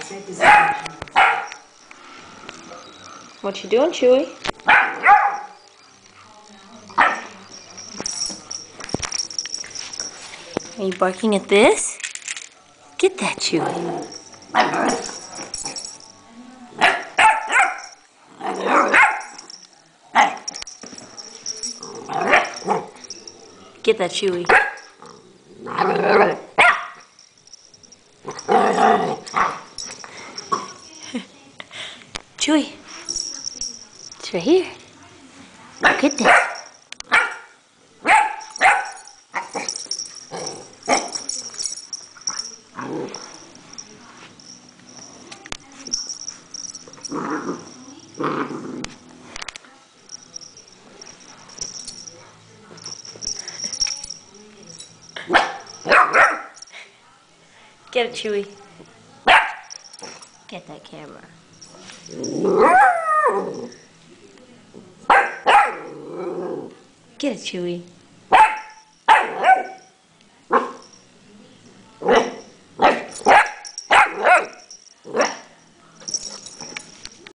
What you doing, Chewy? Are you barking at this? Get that, Chewy. Get that, Chewy. Chewy. It's right here. Get that. Get it, Chewy. Get that camera. Get it, Chewy.